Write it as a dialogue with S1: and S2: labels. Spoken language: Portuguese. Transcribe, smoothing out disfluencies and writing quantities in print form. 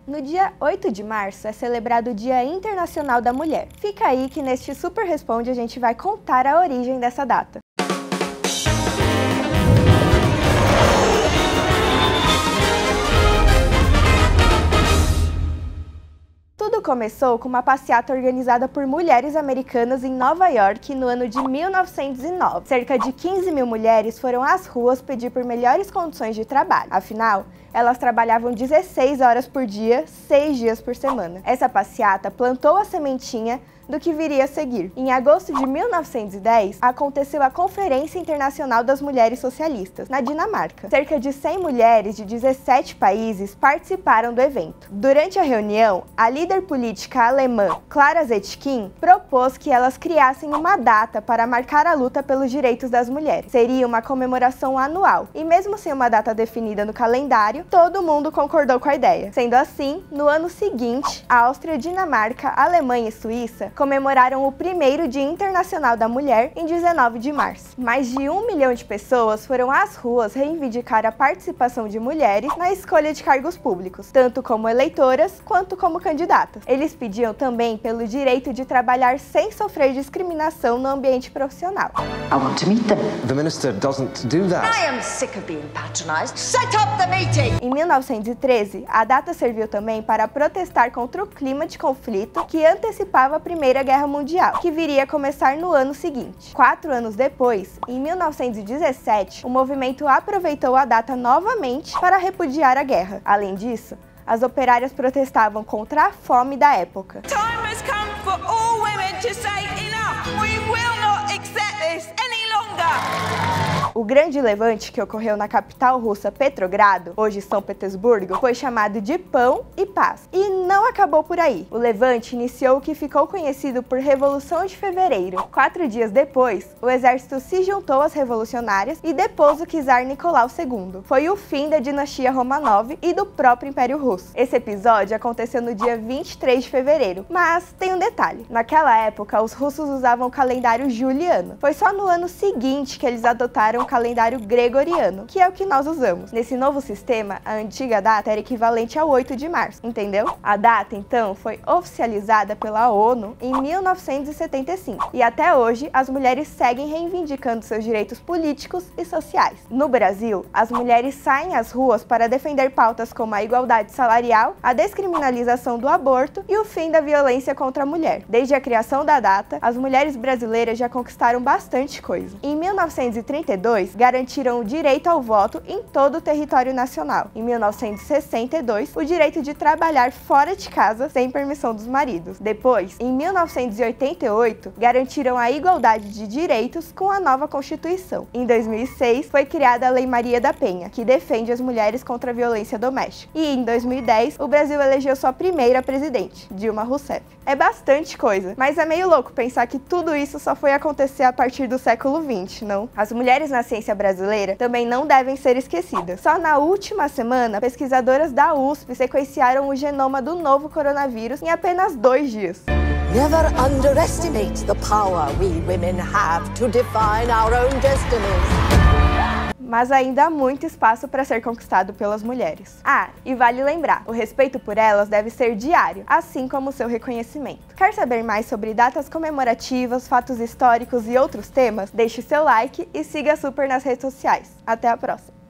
S1: No dia 8 de março é celebrado o Dia Internacional da Mulher. Fica aí que neste Super Responde a gente vai contar a origem dessa data. Tudo começou com uma passeata organizada por mulheres americanas em Nova York no ano de 1909. Cerca de 15 mil mulheres foram às ruas pedir por melhores condições de trabalho. Afinal, elas trabalhavam 16 horas por dia, 6 dias por semana. Essa passeata plantou a sementinha do que viria a seguir. Em agosto de 1910, aconteceu a Conferência Internacional das Mulheres Socialistas, na Dinamarca. Cerca de 100 mulheres de 17 países participaram do evento. Durante a reunião, a líder política alemã Clara Zetkin propôs que elas criassem uma data para marcar a luta pelos direitos das mulheres. Seria uma comemoração anual, e mesmo sem uma data definida no calendário, todo mundo concordou com a ideia. Sendo assim, no ano seguinte, a Áustria, Dinamarca, Alemanha e Suíça comemoraram o primeiro Dia Internacional da Mulher em 19 de março. Mais de 1 milhão de pessoas foram às ruas reivindicar a participação de mulheres na escolha de cargos públicos, tanto como eleitoras quanto como candidatas. Eles pediam também pelo direito de trabalhar sem sofrer discriminação no ambiente profissional.
S2: I want to meet them.
S3: The minister doesn't do that.
S2: I am sick of being patronized. Set up the meeting!
S1: Em 1913, a data serviu também para protestar contra o clima de conflito que antecipava a Primeira Guerra Mundial, que viria a começar no ano seguinte. 4 anos depois, em 1917, o movimento aproveitou a data novamente para repudiar a guerra. Além disso, as operárias protestavam contra a fome da época.
S4: Time has come for all women to say enough. We will not accept this any longer.
S1: O grande levante que ocorreu na capital russa Petrogrado, hoje São Petersburgo, foi chamado de Pão e Paz. E não acabou por aí. O levante iniciou o que ficou conhecido por Revolução de Fevereiro. 4 dias depois, o exército se juntou às revolucionárias e depôs o czar Nicolau II. Foi o fim da dinastia Romanov e do próprio Império Russo. Esse episódio aconteceu no dia 23 de fevereiro, mas tem um detalhe. Naquela época, os russos usavam o calendário juliano. Foi só no ano seguinte que eles adotaram o calendário gregoriano, que é o que nós usamos. Nesse novo sistema, a antiga data era equivalente ao 8 de março, entendeu? A data, então, foi oficializada pela ONU em 1975 e até hoje as mulheres seguem reivindicando seus direitos políticos e sociais. No Brasil, as mulheres saem às ruas para defender pautas como a igualdade salarial, a descriminalização do aborto e o fim da violência contra a mulher. Desde a criação da data, as mulheres brasileiras já conquistaram bastante coisa. Em 1932, garantiram o direito ao voto em todo o território nacional. Em 1962, o direito de trabalhar fora de casa sem permissão dos maridos. Depois, em 1988, garantiram a igualdade de direitos com a nova Constituição. Em 2006, foi criada a Lei Maria da Penha, que defende as mulheres contra a violência doméstica. E em 2010, o Brasil elegeu sua primeira presidente, Dilma Rousseff. É bastante coisa, mas é meio louco pensar que tudo isso só foi acontecer a partir do século XX, não? As mulheres na ciência brasileira também não devem ser esquecidas. Só na última semana, pesquisadoras da USP sequenciaram o genoma do novo coronavírus em apenas 2 dias.
S5: Never underestimate the power we women have to define our own destinies.
S1: Mas ainda há muito espaço para ser conquistado pelas mulheres. Ah, e vale lembrar, o respeito por elas deve ser diário, assim como o seu reconhecimento. Quer saber mais sobre datas comemorativas, fatos históricos e outros temas? Deixe seu like e siga a Super nas redes sociais. Até a próxima!